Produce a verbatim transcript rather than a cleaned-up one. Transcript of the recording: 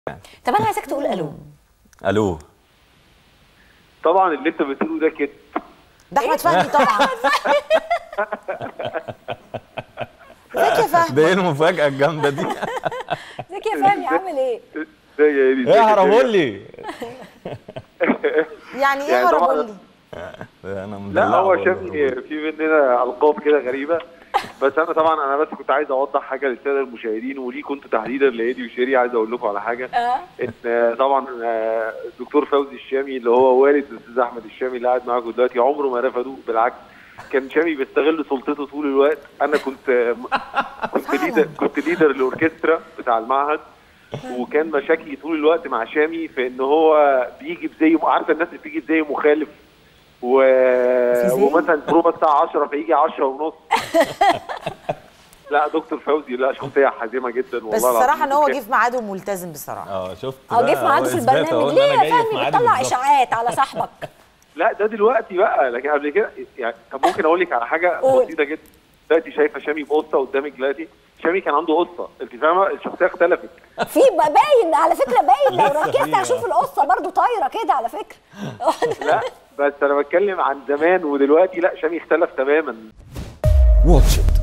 طب انا عايزاك تقول الو. الو. طبعا اللي انت بتقوله ده كده ده احمد فهمي طبعا. ازيك يا فهمي؟ ده ايه المفاجأة الجامدة دي؟ ازيك يا فهمي عامل ايه؟ ازاي يا ايدي؟ ايه هربولي؟ يعني ايه هربولي؟ انا لا هو شافني في مننا القاب كده غريبه، بس انا طبعا انا بس كنت عايز اوضح حاجه للساده المشاهدين وليه كنت تحديدا لايدي وشيري. عايز اقول لكم على حاجه، ان طبعا الدكتور فوزي الشامي اللي هو والد الاستاذ احمد الشامي اللي قاعد معاكم دلوقتي عمره ما رفضه، بالعكس كان شامي بيستغل سلطته طول الوقت. انا كنت كنت ليدر كنت ليدر الاوركسترا بتاع المعهد، وكان مشاكلي طول الوقت مع شامي في ان هو بيجي بزي، عارفه الناس اللي بتيجي بزي مخالف و... ومثلا البروفه الساعه عشرة فيجي عشرة ونص. لا دكتور فوزي لا شخصيه حازمه جدا والله. بس الصراحه ان هو جه في ميعاده ملتزم بصراحه. اه شفت اه جه في ميعاده في البرنامج. ليه يا فهمي بتطلع اشاعات على صاحبك؟ لا ده دلوقتي بقى، لكن قبل كده يعني. طب ممكن اقول لك على حاجه بسيطه جدا. دلوقتي شايفه شامي بقصه قدامك دلوقتي، شامي كان عنده قصه، انت فاهمه الشخصيه اختلفت. في باين على فكره، باين لو ركزت هشوف القصه برضو طايره كده على فكره. لا بس انا بتكلم عن زمان ودلوقتي، لا شامي اختلف تماما. واتش إت